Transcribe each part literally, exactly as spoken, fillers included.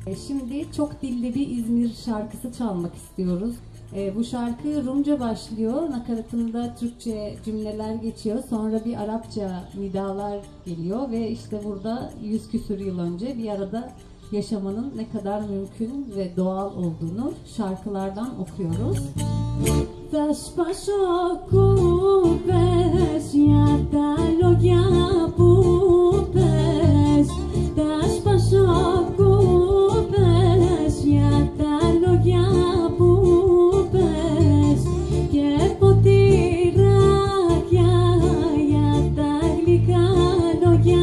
Şimdi çok dilli bir İzmir şarkısı çalmak istiyoruz. E, bu şarkı Rumca başlıyor, nakaratında Türkçe cümleler geçiyor, sonra bir Arapça nidalar geliyor ve işte burada yüz küsür yıl önce bir arada yaşamanın ne kadar mümkün ve doğal olduğunu şarkılardan okuyoruz. Θα σπάσω κούπες για τα λόγια που πες. Θα σπάσω κούπες για τα λόγια που πες. Και ποτηράκια για τα γλυκά λόγια.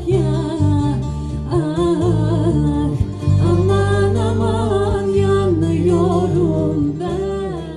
Αχ, aman aman yanıyorum ben.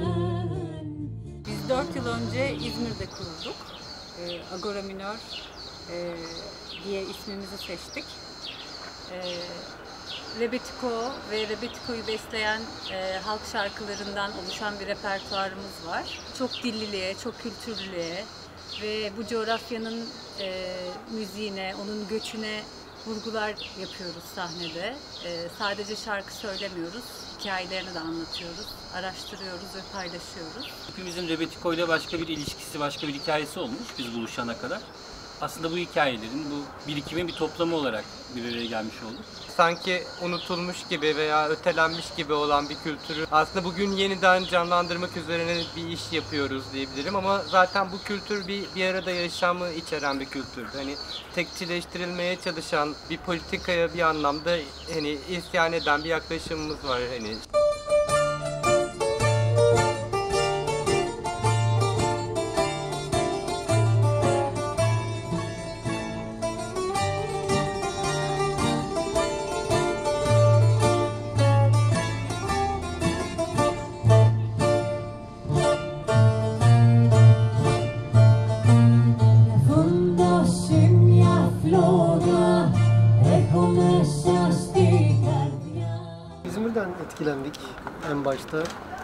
dört yıl önce İzmir'de kurulduk. E, Agora Minör e, diye ismimizi seçtik. E, Rebetiko ve Rebetiko'yu besleyen e, halk şarkılarından oluşan bir repertuarımız var. Çok dilliliğe, çok kültürlülüğe ve bu coğrafyanın e, müziğine, onun göçüne vurgular yapıyoruz sahnede. E, sadece şarkı söylemiyoruz, hikayelerini de anlatıyoruz, araştırıyoruz ve paylaşıyoruz. Hepimizin Rebetiko ile başka bir ilişkisi, başka bir hikayesi olmuş biz buluşana kadar. Aslında bu hikayelerin, bu birikimin bir toplamı olarak bir araya gelmiş olduk. Sanki unutulmuş gibi veya ötelenmiş gibi olan bir kültürü aslında bugün yeniden canlandırmak üzerine bir iş yapıyoruz diyebilirim ama zaten bu kültür bir, bir arada yaşamı içeren bir kültür. Hani tekçileştirilmeye çalışan bir politikaya bir anlamda hani isyan eden bir yaklaşımımız var hani. İzmir'den etkilendik en başta.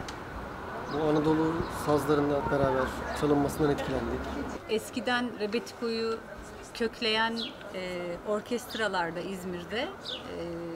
Bu Anadolu sazlarıyla beraber çalınmasından etkilendik. Eskiden Rebetiko'yu kökleyen e, orkestralarda İzmir'de e,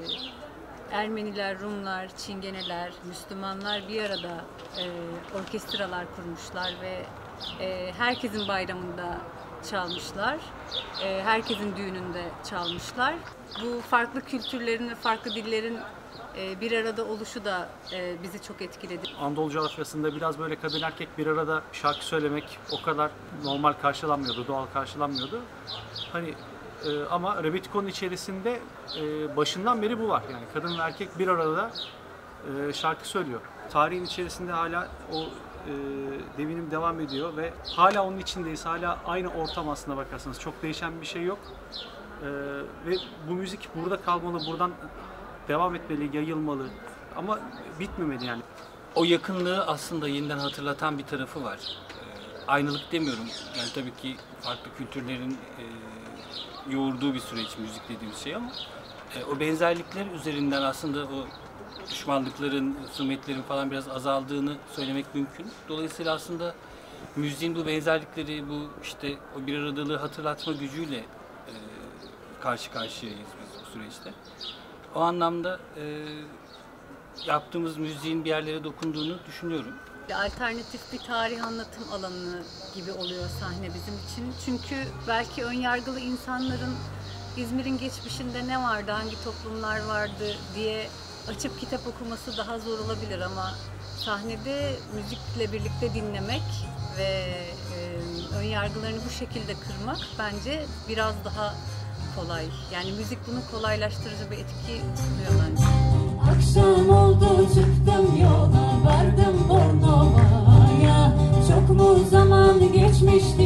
Ermeniler, Rumlar, Çingeneler, Müslümanlar bir arada e, orkestralar kurmuşlar ve e, herkesin bayramında çalmışlar, e, herkesin düğününde çalmışlar. Bu farklı kültürlerin ve farklı dillerin e, bir arada oluşu da e, bizi çok etkiledi. Anadolu coğrafyasında biraz böyle kadın erkek bir arada şarkı söylemek o kadar normal karşılanmıyordu, doğal karşılanmıyordu. Hani e, ama Rebetiko'nun içerisinde e, başından beri bu var. Yani kadın ve erkek bir arada e, şarkı söylüyor. Tarihin içerisinde hala o e, devinim devam ediyor ve hala onun içindeyiz. Hala aynı ortam aslında bakarsanız. Çok değişen bir şey yok. E, ve bu müzik burada kalmalı, buradan devam etmeli, yayılmalı ama bitmemeli yani. O yakınlığı aslında yeniden hatırlatan bir tarafı var. E, aynılık demiyorum. Yani tabii ki farklı kültürlerin e, yoğurduğu bir süreç müzik dediğimiz şey ama e, o benzerlikler üzerinden aslında o düşmanlıkların, husumetlerin falan biraz azaldığını söylemek mümkün. Dolayısıyla aslında müziğin bu benzerlikleri, bu işte o bir aradalığı hatırlatma gücüyle e, karşı karşıyayız biz bu süreçte. O anlamda e, yaptığımız müziğin bir yerlere dokunduğunu düşünüyorum. Alternatif bir tarih anlatım alanı gibi oluyor sahne bizim için. Çünkü belki önyargılı insanların İzmir'in geçmişinde ne vardı, hangi toplumlar vardı diye açıp kitap okuması daha zor olabilir ama sahnede müzikle birlikte dinlemek ve e, önyargılarını bu şekilde kırmak bence biraz daha kolay. Yani müzik bunu kolaylaştırıcı bir etki sunuyor bence. Akşam oldu, çıktım yola, vardım Bornova'ya. Çok mu zaman geçmişti